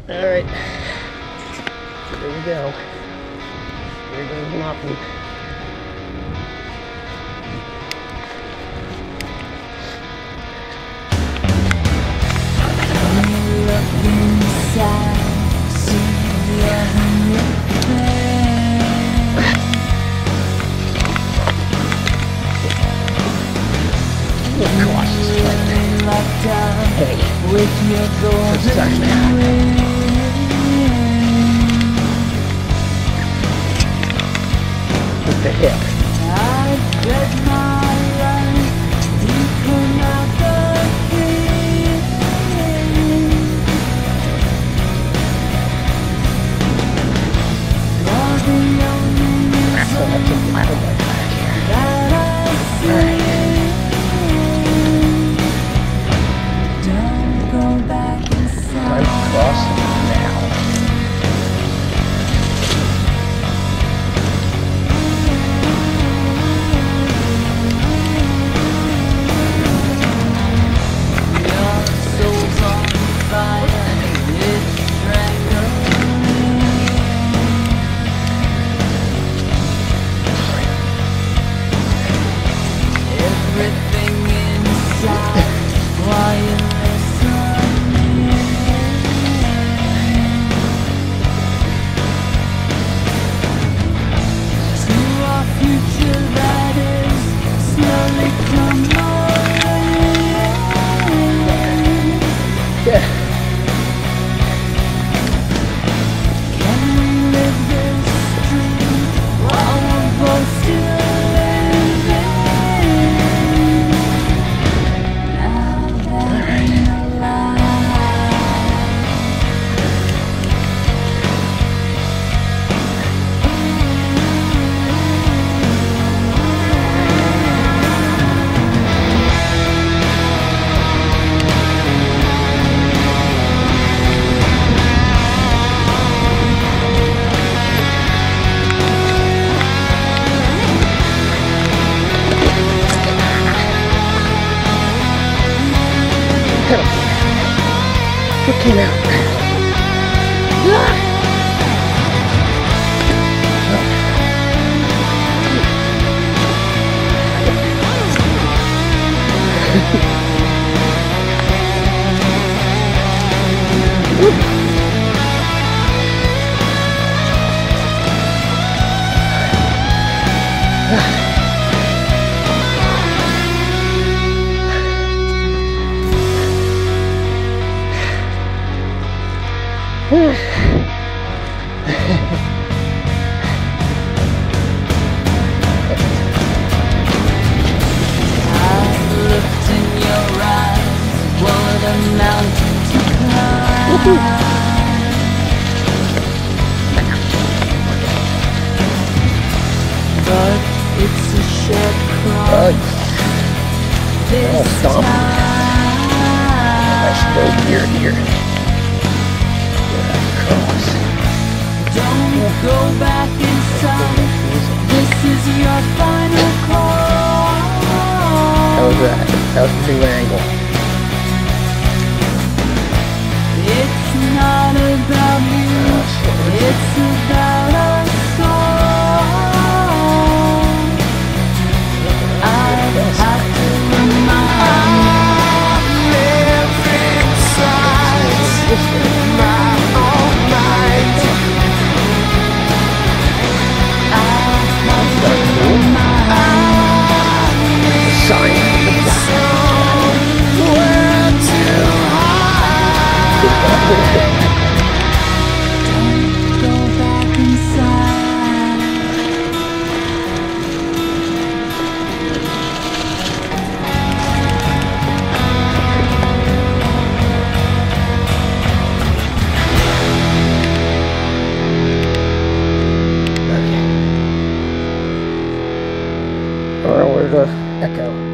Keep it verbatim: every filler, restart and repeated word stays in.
Alright. Here we go. Here goes nothing. Look inside, see your Hey, with your golden ring. With the hip. I bet my life you come out the king. You're the only That's what I took my way back here. that I see. Don't go back I'm inside. crossing now. Your soul's on fire, it's strangling. Everything inside, while you listening. To our future that is slowly crumbling. Yeah. Can we live this dream while we're both still living? Now that we're alive. What came out? I looked in your eyes, what a mountain to climb. But it's a shared cross this Oh, stop. That's time. no here, here. Cross. Don't go back inside. This is your final call. How was that? That was the new angle. It's not about you, it's about us all. I have to remind every inside my own mind. I have to remind Sign on the back. somewhere to hide. Don't go back inside. Or where's the echo?